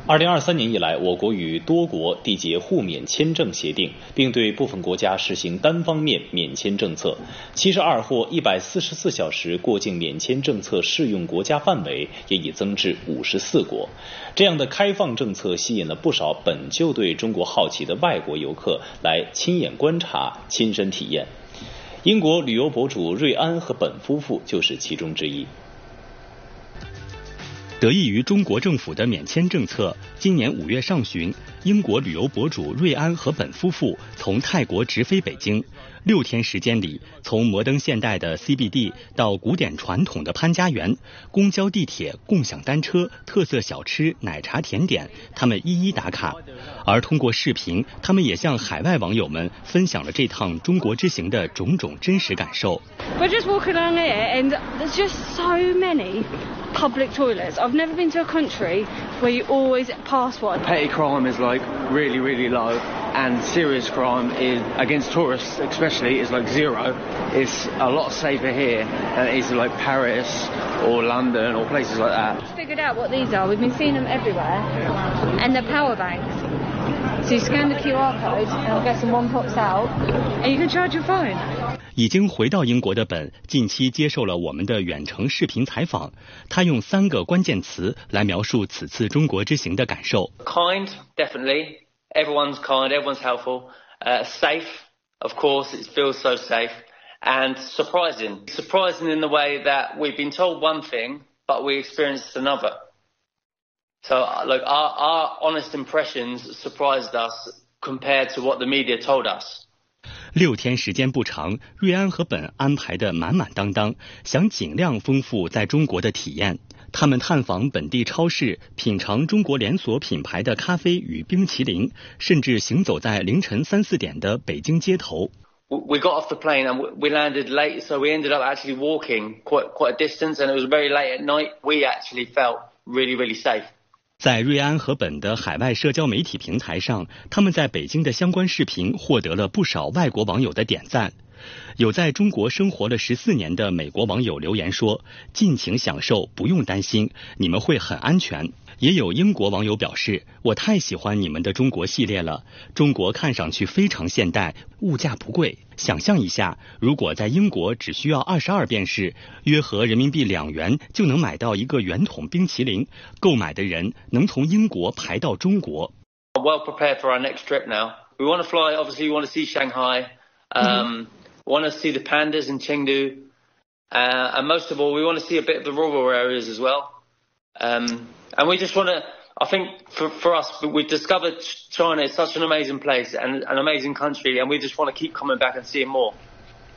2023年以来，我国与多国缔结互免签证协定，并对部分国家实行单方面免签政策。72或144小时过境免签政策适用国家范围也已增至54国。这样的开放政策吸引了不少本就对中国好奇的外国游客来亲眼观察、亲身体验。英国旅游博主瑞安和本夫妇就是其中之一。 得益于中国政府的免签政策，今年5月上旬，英国旅游博主瑞安和本夫妇从泰国直飞北京。6天时间里，从摩登现代的 CBD 到古典传统的潘家园，公交、地铁、共享单车、特色小吃、奶茶、甜点，他们一一打卡。而通过视频，他们也向海外网友们分享了这趟中国之行的种种真实感受。 We're just walking along here and there's just so many public toilets. I've never been to a country where you always pass one. Petty crime is like really, really low, and serious crime is against tourists especially is like zero. It's a lot safer here than it is like Paris or London or places like that. We've figured out what these are. We've been seeing them everywhere, and they're power banks. So you scan the QR code, and I'm guessing one pops out, and you can charge your phone. 已经回到英国的本近期接受了我们的远程视频采访，他用3个关键词来描述此次中国之行的感受。 Kind, definitely. Everyone's kind, everyone's helpful. Safe, of course, it feels so safe. And surprising. Surprising in the way that we've been told one thing, but we experienced another. So, like, our honest impressions surprised us compared to what the media told us. 6天时间不长，瑞安和本安排的满满当当，想尽量丰富在中国的体验。他们探访本地超市，品尝中国连锁品牌的咖啡与冰淇淋，甚至行走在凌晨3、4点的北京街头。 We got off the plane and we landed late, so we ended up actually walking quite a distance, and it was very late at night. We actually felt really, really safe. 在瑞安和本的海外社交媒体平台上，他们在北京的相关视频获得了不少外国网友的点赞。有在中国生活了14年的美国网友留言说，尽情享受，不用担心，你们会很安全。也有英国网友表示，我太喜欢你们的中国系列了，中国看上去非常现代，物价不贵。想象一下，如果在英国只需要22便士，约合人民币2元就能买到一个圆筒冰淇淋，购买的人能从英国排到中国。 Well prepared for our next trip now. We want to fly, obviously we want to see Shanghai. We want to see the pandas in Chengdu. And most of all, we want to see a bit of the rural areas as well. And we just want to, I think for us, we've discovered China is such an amazing place and an amazing country, and we just want to keep coming back and seeing more.